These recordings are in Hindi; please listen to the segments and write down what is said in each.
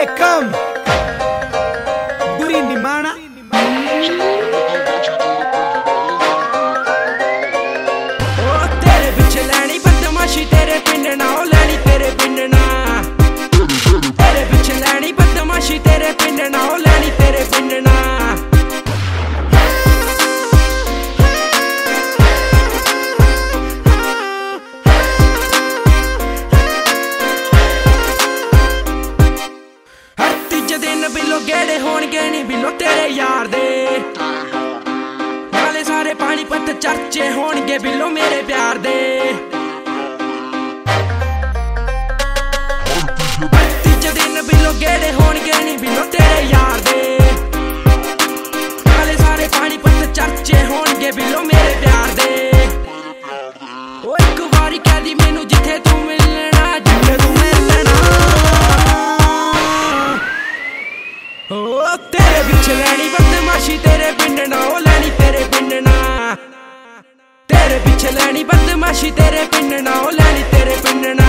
कम बुरी निमाना तेरे पिछे लैनी बदमाशी तेरे पिंडना ओ लैनी तेरे पिंडना तेरे पिछे लैनी बदमाशी तेरे पिंडना ओ लैनी तेरे पिंडना बिलो गेड़े होणगे नी बिलो तेरे यार दे नाले सारे पानीपत चर्चे होणगे बिलो मेरे प्यार दे तीजे दिन बिलो गेड़े होणगे नी बिलो तेरे यार दे नाले सारे पानीपत चर्चे होणगे बिलो मेरे प्यार दे ओ एक बारी कह दी मैनू जिथे तू मिलना जिथे तू मिलना तेरे पिछे लैनी बदमाशी तेरे पिंडना ओ लैनी तेरे पिंडना तेरे पिछे लैनी बदमाशी तेरे पिंडना ओ लैनी तेरे पिंडना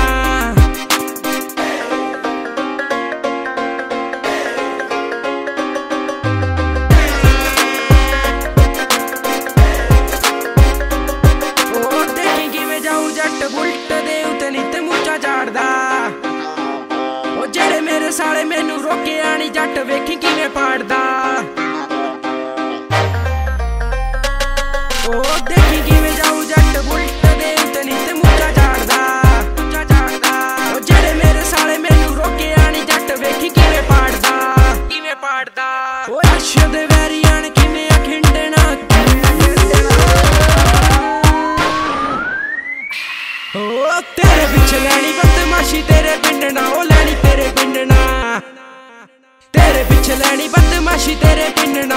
ओ देखी किवें जाऊ जट बुलट दे उते नित मुच्चा झाड़दा ओ जेड़े मेरे साले मैनू रोके आनी जट वेखी किवें पाड़दा ओ देखी किवें जाऊ जट बुलट दे उते नित मुच्चा झाड़दा ओ जेड़े मेरे साले मैनू रोके आनी जट वेखी किवें पाड़दा ओ अरश दे वैरी आन किवें अखिंडना ओ तेरे पिछे लैनी बदमाशी तेरे पिंडना ओ लैनी तेरे पिंडना तेरे पिछे लैनी बदमाशी तेरे पिंडना